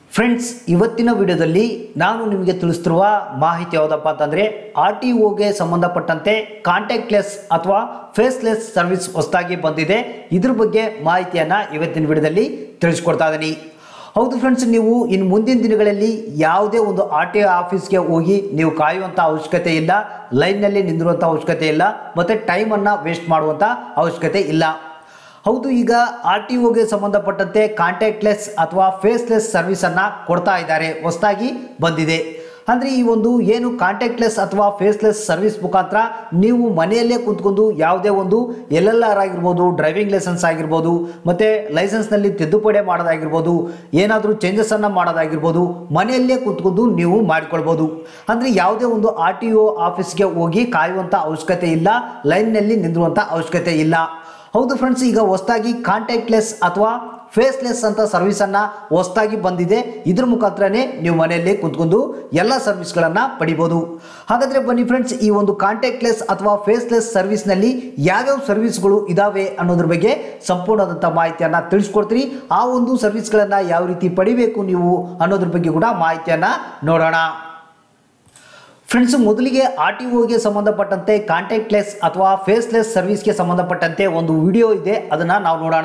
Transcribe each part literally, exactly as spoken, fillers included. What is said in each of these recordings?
Friends, ಇವತ್ತಿನ ವಿಡಿಯೋದಲ್ಲಿ ನಾನು ನಿಮಗೆ ತಿಳಿಸ್ತಿರುವ ಮಾಹಿತಿ ಯಾವುದಪ್ಪ ಅಂತಂದರೆ ಆರ್ ಟಿ ಒಗೆ ಸಂಬಂಧಪಟ್ಟಂತೆ ಕಾಂಟ್ಯಾಕ್ಟ್ಲೆಸ್ ಅಥವಾ ಫೇಸ್ಲೆಸ್ ಸರ್ವಿಸ್ ಹೊಸದಾಗಿ ಬಂದಿದೆ. ಇದ್ರ ಬಗ್ಗೆ ಮಾಹಿತಿಯನ್ನು ಇವತ್ತಿನ ವಿಡಿಯೋದಲ್ಲಿ ತಿಳಿಸ್ಕೊಡ್ತಾ ಇದ್ದೀನಿ. ಹೌದು ಫ್ರೆಂಡ್ಸ್, ನೀವು ಇನ್ನು ಮುಂದಿನ ದಿನಗಳಲ್ಲಿ ಯಾವುದೇ ಒಂದು ಆರ್ ಟಿ ಒ ಆಫೀಸ್ಗೆ ಹೋಗಿ ನೀವು ಕಾಯುವಂಥ ಅವಶ್ಯಕತೆ ಇಲ್ಲ, ಲೈನ್ನಲ್ಲಿ ನಿಂದಿರುವಂಥ ಅವಶ್ಯಕತೆ ಇಲ್ಲ, ಮತ್ತು ಟೈಮನ್ನು ವೇಸ್ಟ್ ಮಾಡುವಂಥ ಅವಶ್ಯಕತೆ ಇಲ್ಲ. ಹೌದು, ಈಗ ಆರ್ ಟಿ ಒಗೆ ಸಂಬಂಧಪಟ್ಟಂತೆ ಕಾಂಟ್ಯಾಕ್ಟ್ಲೆಸ್ ಅಥವಾ ಫೇಸ್ಲೆಸ್ ಸರ್ವಿಸನ್ನು ಕೊಡ್ತಾ ಇದ್ದಾರೆ, ಹೊಸದಾಗಿ ಬಂದಿದೆ. ಅಂದರೆ ಈ ಒಂದು ಏನು ಕಾಂಟ್ಯಾಕ್ಟ್ಲೆಸ್ ಅಥವಾ ಫೇಸ್ಲೆಸ್ ಸರ್ವಿಸ್ ಮುಖಾಂತರ ನೀವು ಮನೆಯಲ್ಲೇ ಕೂತ್ಕೊಂಡು ಯಾವುದೇ ಒಂದು ಎಲ್ ಎಲ್ ಆರ್ ಆಗಿರ್ಬೋದು, ಡ್ರೈವಿಂಗ್ ಲೈಸೆನ್ಸ್ ಆಗಿರ್ಬೋದು, ಮತ್ತು ಲೈಸೆನ್ಸ್ನಲ್ಲಿ ತಿದ್ದುಪಡಿ ಮಾಡೋದಾಗಿರ್ಬೋದು, ಏನಾದರೂ ಚೇಂಜಸನ್ನು ಮಾಡೋದಾಗಿರ್ಬೋದು, ಮನೆಯಲ್ಲೇ ಕೂತ್ಕೊಂಡು ನೀವು ಮಾಡಿಕೊಳ್ಬೋದು. ಅಂದರೆ ಯಾವುದೇ ಒಂದು ಆರ್ ಟಿ ಒ ಆಫೀಸ್ಗೆ ಹೋಗಿ ಕಾಯುವಂಥ ಅವಶ್ಯಕತೆ ಇಲ್ಲ, ಲೈನ್ನಲ್ಲಿ ನಿಂದಿರುವಂಥ ಅವಶ್ಯಕತೆ ಇಲ್ಲ. ಹೌದು ಫ್ರೆಂಡ್ಸ್, ಈಗ ಹೊಸದಾಗಿ ಕಾಂಟ್ಯಾಕ್ಟ್ಲೆಸ್ ಅಥವಾ ಫೇಸ್ಲೆಸ್ ಅಂತ ಸರ್ವಿಸನ್ನು ಹೊಸದಾಗಿ ಬಂದಿದೆ. ಇದ್ರ ಮುಖಾಂತರನೇ ನೀವು ಮನೆಯಲ್ಲೇ ಕೂತ್ಕೊಂಡು ಎಲ್ಲ ಸರ್ವಿಸ್ಗಳನ್ನು ಪಡಿಬೋದು. ಹಾಗಾದರೆ ಬನ್ನಿ ಫ್ರೆಂಡ್ಸ್, ಈ ಒಂದು ಕಾಂಟ್ಯಾಕ್ಟ್ಲೆಸ್ ಅಥವಾ ಫೇಸ್ಲೆಸ್ ಸರ್ವಿಸ್ನಲ್ಲಿ ಯಾವ್ಯಾವ ಸರ್ವಿಸ್ಗಳು ಇದ್ದಾವೆ ಅನ್ನೋದ್ರ ಬಗ್ಗೆ ಸಂಪೂರ್ಣವಾದಂಥ ಮಾಹಿತಿಯನ್ನು ತಿಳಿಸ್ಕೊಡ್ತೀನಿ. ಆ ಒಂದು ಸರ್ವಿಸ್ಗಳನ್ನು ಯಾವ ರೀತಿ ಪಡಿಬೇಕು ನೀವು ಅನ್ನೋದ್ರ ಬಗ್ಗೆ ಕೂಡ ಮಾಹಿತಿಯನ್ನು ನೋಡೋಣ. ಫ್ರೆಂಡ್ಸ್, ಮೊದಲಿಗೆ ಆರ್ ಟಿ ಒಗೆ ಸಂಬಂಧಪಟ್ಟಂತೆ ಕಾಂಟ್ಯಾಕ್ಟ್ಲೆಸ್ ಅಥವಾ ಫೇಸ್ಲೆಸ್ ಸರ್ವಿಸ್ಗೆ ಸಂಬಂಧಪಟ್ಟಂತೆ ಒಂದು ವಿಡಿಯೋ ಇದೆ, ಅದನ್ನ ನಾವು ನೋಡೋಣ.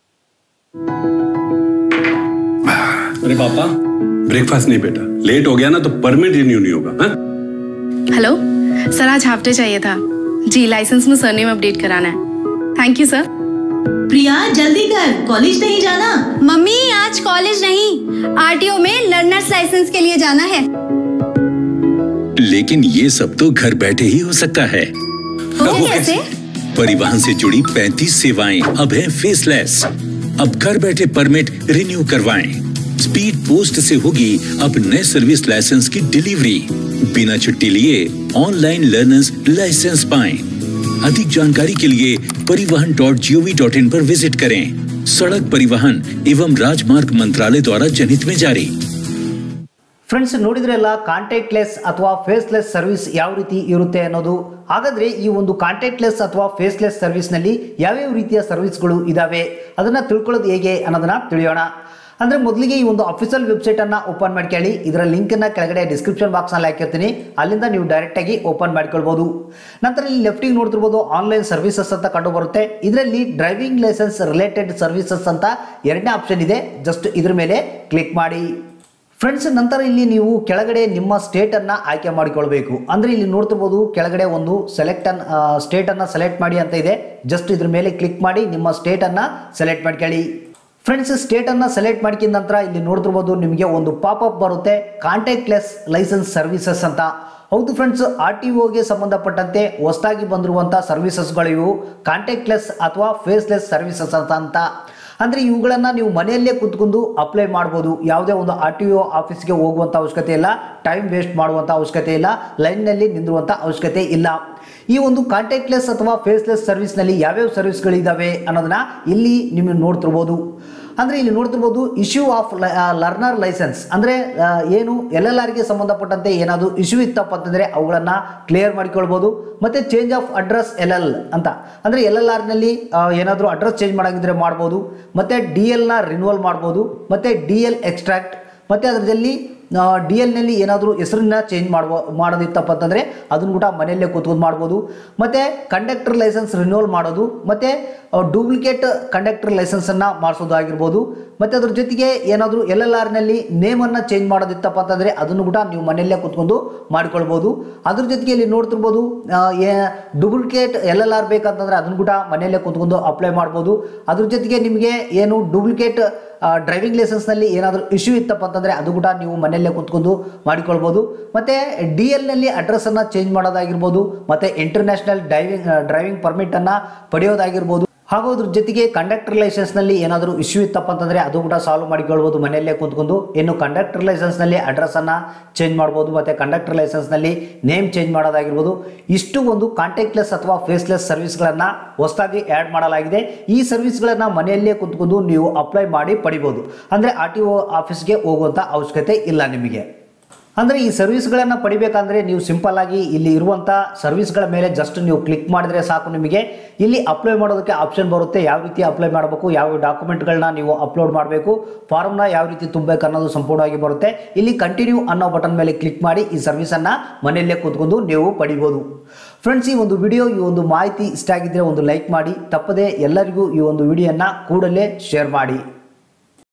अरे पापा, ब्रेकफास्ट नहीं बेटा, लेट हो गया ना तो परमिट रिन्यू नहीं होगा. हाँ? हेलो सर, आज हाफ डे चाहिए था जी, लाइसेंस में सरनेम अपडेट कराना है. Thank you sir. प्रिया जल्दी कर, कॉलेज नहीं जाना. मम्मी आज कॉलेज नहीं, आर टी ओ में लर्नर्स लाइसेंस के लिए जाना है. लेकिन ये सब तो घर बैठे ही हो सकता है. वो कैसे? परिवहन से जुड़ी पैंतीस सेवाएं अब है फेसलेस. अब घर बैठे परमिट रिन्यू करवाएं. स्पीड पोस्ट से होगी अब नए सर्विस लाइसेंस की डिलीवरी. बिना छुट्टी लिए ऑनलाइन लर्नर्स लाइसेंस पाएं. अधिक जानकारी के लिए परिवहन dot G O V dot in पर विजिट करें. सड़क परिवहन एवं राजमार्ग मंत्रालय द्वारा जनहित में जारी. ಫ್ರೆಂಡ್ಸ್, ನೋಡಿದ್ರೆಲ್ಲ ಕಾಂಟ್ಯಾಕ್ಟ್ಲೆಸ್ ಅಥವಾ ಫೇಸ್ಲೆಸ್ ಸರ್ವಿಸ್ ಯಾವ ರೀತಿ ಇರುತ್ತೆ ಅನ್ನೋದು. ಹಾಗಾದರೆ ಈ ಒಂದು ಕಾಂಟ್ಯಾಕ್ಟ್ಲೆಸ್ ಅಥವಾ ಫೇಸ್ಲೆಸ್ ಸರ್ವಿಸ್ನಲ್ಲಿ ಯಾವ್ಯಾವ ರೀತಿಯ ಸರ್ವಿಸ್ಗಳು ಇದ್ದಾವೆ ಅದನ್ನು ತಿಳ್ಕೊಳ್ಳೋದು ಹೇಗೆ ಅನ್ನೋದನ್ನ ತಿಳಿಯೋಣ. ಅಂದರೆ ಮೊದಲಿಗೆ ಈ ಒಂದು ಅಫಿಷಿಯಲ್ ವೆಬ್ಸೈಟನ್ನು ಓಪನ್ ಮಾಡ್ಕೊಳ್ಳಿ. ಇದರ ಲಿಂಕನ್ನು ಕೆಳಗಡೆ ಡಿಸ್ಕ್ರಿಪ್ಷನ್ ಬಾಕ್ಸ್ನಲ್ಲಿ ಹಾಕಿರ್ತೀನಿ, ಅಲ್ಲಿಂದ ನೀವು ಡೈರೆಕ್ಟಾಗಿ ಓಪನ್ ಮಾಡ್ಕೊಳ್ಬೋದು. ನಂತರ ಇಲ್ಲಿ ಲೆಫ್ಟಿಗೆ ನೋಡ್ತಿರ್ಬೋದು ಆನ್ಲೈನ್ ಸರ್ವಿಸಸ್ ಅಂತ ಕಂಡು ಬರುತ್ತೆ. ಇದರಲ್ಲಿ ಡ್ರೈವಿಂಗ್ ಲೈಸೆನ್ಸ್ ರಿಲೇಟೆಡ್ ಸರ್ವಿಸಸ್ ಅಂತ ಎರಡನೇ ಆಪ್ಷನ್ ಇದೆ, ಜಸ್ಟ್ ಇದ್ರ ಮೇಲೆ ಕ್ಲಿಕ್ ಮಾಡಿ. ಫ್ರೆಂಡ್ಸ್, ನಂತರ ಇಲ್ಲಿ ನೀವು ಕೆಳಗಡೆ ನಿಮ್ಮ ಸ್ಟೇಟನ್ನು ಆಯ್ಕೆ ಮಾಡಿಕೊಳ್ಬೇಕು. ಅಂದರೆ ಇಲ್ಲಿ ನೋಡ್ತಿರ್ಬೋದು ಕೆಳಗಡೆ ಒಂದು ಸೆಲೆಕ್ಟ್ ಅನ್ ಸ್ಟೇಟನ್ನು ಸೆಲೆಕ್ಟ್ ಮಾಡಿ ಅಂತ ಇದೆ, ಜಸ್ಟ್ ಇದ್ರ ಮೇಲೆ ಕ್ಲಿಕ್ ಮಾಡಿ ನಿಮ್ಮ ಸ್ಟೇಟನ್ನು ಸೆಲೆಕ್ಟ್ ಮಾಡ್ಕೊಳ್ಳಿ. ಫ್ರೆಂಡ್ಸ್, ಸ್ಟೇಟನ್ನು ಸೆಲೆಕ್ಟ್ ಮಾಡ್ಕಿದ ನಂತರ ಇಲ್ಲಿ ನೋಡ್ತಿರ್ಬೋದು ನಿಮಗೆ ಒಂದು ಪಾಪಪ್ ಬರುತ್ತೆ, ಕಾಂಟ್ಯಾಕ್ಟ್ಲೆಸ್ ಲೈಸೆನ್ಸ್ ಸರ್ವಿಸಸ್ ಅಂತ. ಹೌದು ಫ್ರೆಂಡ್ಸ್, ಆರ್ ಟಿ ಒಗೆ ಸಂಬಂಧಪಟ್ಟಂತೆ ಹೊಸದಾಗಿ ಬಂದಿರುವಂಥ ಸರ್ವಿಸಸ್ಗಳಿವು ಕಾಂಟ್ಯಾಕ್ಟ್ಲೆಸ್ ಅಥವಾ ಫೇಸ್ಲೆಸ್ ಸರ್ವಿಸಸ್ ಅಂತ ಅಂತ ಅಂದರೆ ಇವುಗಳನ್ನು ನೀವು ಮನೆಯಲ್ಲೇ ಕೂತ್ಕೊಂಡು ಅಪ್ಲೈ ಮಾಡ್ಬೋದು. ಯಾವುದೇ ಒಂದು ಆರ್ ಟಿ ಒ ಆಫೀಸ್ಗೆ ಹೋಗುವಂಥ ಅವಶ್ಯಕತೆ ಇಲ್ಲ, ಟೈಮ್ ವೇಸ್ಟ್ ಮಾಡುವಂಥ ಅವಶ್ಯಕತೆ ಇಲ್ಲ, ಲೈನ್ನಲ್ಲಿ ನಿಂದಿರುವಂಥ ಅವಶ್ಯಕತೆ ಇಲ್ಲ. ಈ ಒಂದು ಕಾಂಟ್ಯಾಕ್ಟ್ಲೆಸ್ ಅಥವಾ ಫೇಸ್ಲೆಸ್ ಸರ್ವಿಸ್ನಲ್ಲಿ ಯಾವ್ಯಾವ ಸರ್ವಿಸ್ಗಳಿದ್ದಾವೆ ಅನ್ನೋದನ್ನ ಇಲ್ಲಿ ನೀವು ನೋಡ್ತಿರ್ಬೋದು. ಅಂದರೆ ಇಲ್ಲಿ ನೋಡ್ತಿರ್ಬೋದು ಇಶ್ಯೂ ಆಫ್ ಲರ್ನರ್ ಲೈಸೆನ್ಸ್, ಅಂದರೆ ಏನು ಎಲ್ ಎಲ್ ಆರ್ಗೆ ಸಂಬಂಧಪಟ್ಟಂತೆ ಏನಾದರೂ ಇಶ್ಯೂ ಇತ್ತಪ್ಪ ಅಂತಂದರೆ ಅವುಗಳನ್ನು ಕ್ಲಿಯರ್ ಮಾಡಿಕೊಳ್ಬೋದು. ಮತ್ತು change of address L L ಅಂತ, ಅಂದರೆ ಎಲ್ ಎಲ್ ಆರ್ನಲ್ಲಿ ಏನಾದರೂ ಅಡ್ರೆಸ್ ಚೇಂಜ್ ಮಾಡೋಂಗಿದ್ರೆ ಮಾಡ್ಬೋದು. ಮತ್ತು ಡಿ ಎಲ್ನ ರಿನ್ಯೂವಲ್ ಮಾಡ್ಬೋದು. ಮತ್ತು ಡಿ ಎಲ್ ಎಕ್ಸ್ಟ್ರಾಕ್ಟ್, ಮತ್ತು ಅದರಲ್ಲಿ ಡಿ ಎಲ್ನಲ್ಲಿ ಏನಾದರೂ ಹೆಸರನ್ನ ಚೇಂಜ್ ಮಾಡುವ ಮಾಡೋದಿತ್ತಪ್ಪ ಅಂತಂದರೆ ಅದನ್ನು ಕೂಡ ಮನೆಯಲ್ಲೇ ಕೂತ್ಕೊಂಡು ಮಾಡ್ಬೋದು. ಮತ್ತು ಕಂಡಕ್ಟರ್ ಲೈಸೆನ್ಸ್ ರಿನ್ಯೂವಲ್ ಮಾಡೋದು, ಮತ್ತು ಡೂಪ್ಲಿಕೇಟ್ ಕಂಡಕ್ಟರ್ ಲೈಸೆನ್ಸನ್ನು ಮಾಡಿಸೋದು ಆಗಿರ್ಬೋದು. ಮತ್ತು ಅದ್ರ ಜೊತೆಗೆ ಏನಾದರೂ ಎಲ್ ಎಲ್ ಆರ್ನಲ್ಲಿ ನೇಮನ್ನು ಚೇಂಜ್ ಮಾಡೋದಿತ್ತಪ್ಪ ಅಂತಂದರೆ ಅದನ್ನು ಕೂಡ ನೀವು ಮನೆಯಲ್ಲೇ ಕೂತ್ಕೊಂಡು ಮಾಡಿಕೊಳ್ಬೋದು. ಅದ್ರ ಜೊತೆಗೆ ಇಲ್ಲಿ ನೋಡ್ತಿರ್ಬೋದು ಡೂಪ್ಲಿಕೇಟ್ ಎಲ್ ಎಲ್ ಆರ್ ಬೇಕಂತಂದರೆ ಅದನ್ನು ಕೂಡ ಮನೆಯಲ್ಲೇ ಕೂತ್ಕೊಂಡು ಅಪ್ಲೈ ಮಾಡ್ಬೋದು. ಅದ್ರ ಜೊತೆಗೆ ನಿಮಗೆ ಏನು ಡೂಪ್ಲಿಕೇಟ್ ಡ್ರೈವಿಂಗ್ ಲೈಸೆನ್ಸ್ನಲ್ಲಿ ಏನಾದರೂ ಇಶ್ಯೂ ಇತ್ತಪ್ಪ ಅಂತಂದರೆ ಅದು ಕೂಡ ನೀವು ಮನೆಯಲ್ಲೇ ಕೂತ್ಕೊಂಡು ಮಾಡಿಕೊಳ್ಬೋದು. ಮತ್ತು ಡಿ ಎಲ್ನಲ್ಲಿ ಅಡ್ರೆಸ್ಸನ್ನು ಚೇಂಜ್ ಮಾಡೋದಾಗಿರ್ಬೋದು, ಮತ್ತು ಇಂಟರ್ನ್ಯಾಷನಲ್ ಡ್ರೈವಿಂಗ್ ಡ್ರೈವಿಂಗ್ ಪರ್ಮಿಟನ್ನು ಪಡೆಯೋದಾಗಿರ್ಬೋದು. ಹಾಗೂ ಅದ್ರ ಜೊತೆಗೆ ಕಂಡಕ್ಟರ್ ಲೈಸೆನ್ಸ್ನಲ್ಲಿ ಏನಾದರೂ ಇಶ್ಯೂ ಇತ್ತಪ್ಪ ಅಂತಂದರೆ ಅದು ಕೂಡ ಸಾಲ್ವ್ ಮಾಡಿಕೊಳ್ಬೋದು ಮನೆಯಲ್ಲೇ ಕೂತ್ಕೊಂಡು. ಇನ್ನು ಕಂಡಕ್ಟರ್ ಲೈಸೆನ್ಸ್ನಲ್ಲಿ ಅಡ್ರೆಸ್ಸನ್ನು ಚೇಂಜ್ ಮಾಡ್ಬೋದು, ಮತ್ತು ಕಂಡಕ್ಟರ್ ಲೈಸೆನ್ಸ್ನಲ್ಲಿ ನೇಮ್ ಚೇಂಜ್ ಮಾಡೋದಾಗಿರ್ಬೋದು. ಇಷ್ಟು ಒಂದು ಕಾಂಟ್ಯಾಕ್ಟ್ಲೆಸ್ ಅಥವಾ ಫೇಸ್ಲೆಸ್ ಸರ್ವಿಸ್ಗಳನ್ನು ಹೊಸದಾಗಿ ಆ್ಯಡ್ ಮಾಡಲಾಗಿದೆ. ಈ ಸರ್ವಿಸ್ಗಳನ್ನು ಮನೆಯಲ್ಲೇ ಕೂತ್ಕೊಂಡು ನೀವು ಅಪ್ಲೈ ಮಾಡಿ ಪಡಿಬೋದು. ಅಂದರೆ ಆರ್ ಟಿ ಒ ಆಫೀಸ್ಗೆ ಹೋಗುವಂಥ ಅವಶ್ಯಕತೆ ಇಲ್ಲ ನಿಮಗೆ. ಅಂದರೆ ಈ ಸರ್ವಿಸ್ಗಳನ್ನು ಪಡಿಬೇಕಂದ್ರೆ ನೀವು ಸಿಂಪಲ್ ಆಗಿ ಇಲ್ಲಿ ಇರುವಂಥ ಸರ್ವಿಸ್ಗಳ ಮೇಲೆ ಜಸ್ಟ್ ನೀವು ಕ್ಲಿಕ್ ಮಾಡಿದ್ರೆ ಸಾಕು. ನಿಮಗೆ ಇಲ್ಲಿ ಅಪ್ಲೈ ಮಾಡೋದಕ್ಕೆ ಆಪ್ಷನ್ ಬರುತ್ತೆ. ಯಾವ ರೀತಿ ಅಪ್ಲೈ ಮಾಡಬೇಕು, ಯಾವ ಡಾಕ್ಯುಮೆಂಟ್ಗಳನ್ನ ನೀವು ಅಪ್ಲೋಡ್ ಮಾಡಬೇಕು, ಫಾರ್ಮ್ನ ಯಾವ ರೀತಿ ತುಂಬಬೇಕು ಅನ್ನೋದು ಸಂಪೂರ್ಣವಾಗಿ ಬರುತ್ತೆ. ಇಲ್ಲಿ ಕಂಟಿನ್ಯೂ ಅನ್ನೋ ಬಟನ್ ಮೇಲೆ ಕ್ಲಿಕ್ ಮಾಡಿ ಈ ಸರ್ವಿಸನ್ನು ಮನೆಯಲ್ಲೇ ಕೂತ್ಕೊಂಡು ನೀವು ಪಡಿಬೋದು. ಫ್ರೆಂಡ್ಸ್, ಈ ಒಂದು ವಿಡಿಯೋ ಈ ಒಂದು ಮಾಹಿತಿ ಇಷ್ಟ ಆಗಿದ್ದರೆ ಒಂದು ಲೈಕ್ ಮಾಡಿ, ತಪ್ಪದೆ ಎಲ್ಲರಿಗೂ ಈ ಒಂದು ವಿಡಿಯೋನ ಕೂಡಲೇ ಶೇರ್ ಮಾಡಿ.